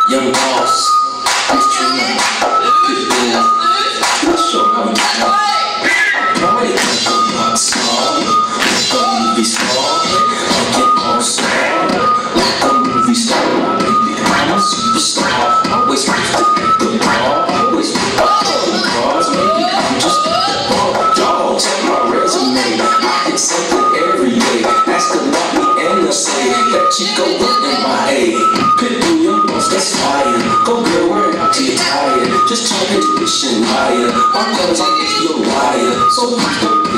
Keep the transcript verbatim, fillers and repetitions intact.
Young boss, it's true, man. Good deal. Let's show how we do. Party like a rock star, like a movie star. I get all star, like a movie star. Baby, I'm a superstar. Always supposed to hit the bar. Always pick up the cars. Maybe I'm just a bar dog. Check my resume. I hit something every day. Ask about me and they'll say that Chico look in my A. Pitbull, young boss, that's fire. Go girl, wear out till you're tired. Just talk intuition higher. My girls like your liar. So